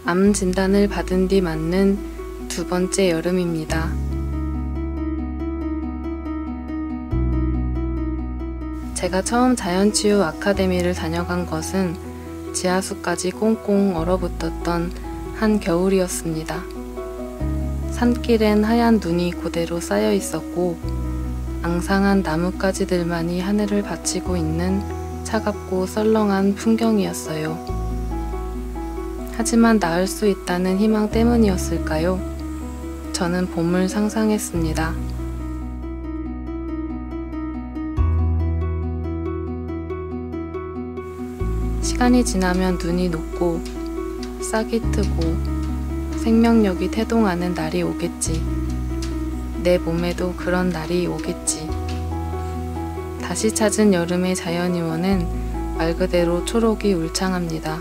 암 진단을 받은 뒤 맞는 두 번째 여름입니다. 제가 처음 자연치유 아카데미를 다녀간 것은 지하수까지 꽁꽁 얼어붙었던 한 겨울이었습니다. 산길엔 하얀 눈이 그대로 쌓여 있었고 앙상한 나뭇가지들만이 하늘을 받치고 있는 차갑고 썰렁한 풍경이었어요. 하지만 나을 수 있다는 희망 때문이었을까요? 저는 봄을 상상했습니다. 시간이 지나면 눈이 녹고 싹이 트고 생명력이 태동하는 날이 오겠지. 내 몸에도 그런 날이 오겠지. 다시 찾은 여름의 자연이원은 말 그대로 초록이 울창합니다.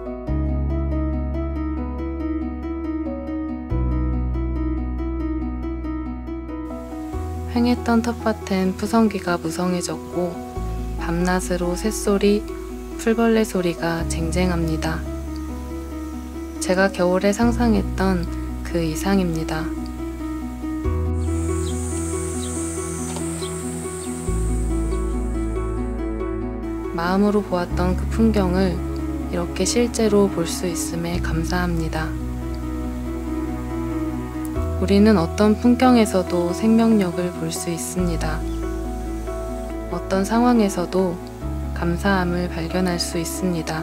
횡했던 텃밭엔 푸성귀가 무성해졌고 밤낮으로 새소리, 풀벌레 소리가 쟁쟁합니다. 제가 겨울에 상상했던 그 이상입니다. 마음으로 보았던 그 풍경을 이렇게 실제로 볼 수 있음에 감사합니다. 우리는 어떤 풍경에서도 생명력을 볼 수 있습니다. 어떤 상황에서도 감사함을 발견할 수 있습니다.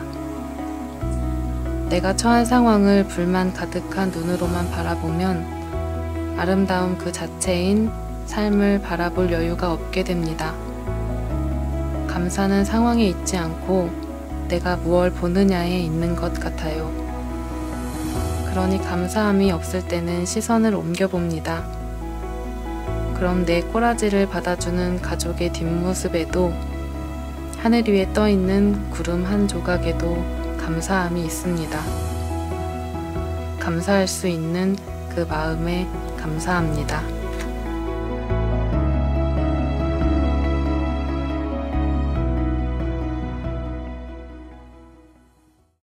내가 처한 상황을 불만 가득한 눈으로만 바라보면 아름다움 그 자체인 삶을 바라볼 여유가 없게 됩니다. 감사는 상황에 있지 않고 내가 무얼 보느냐에 있는 것 같아요. 그러니 감사함이 없을 때는 시선을 옮겨봅니다. 그럼 내 꼬라지를 받아주는 가족의 뒷모습에도 하늘 위에 떠있는 구름 한 조각에도 감사함이 있습니다. 감사할 수 있는 그 마음에 감사합니다.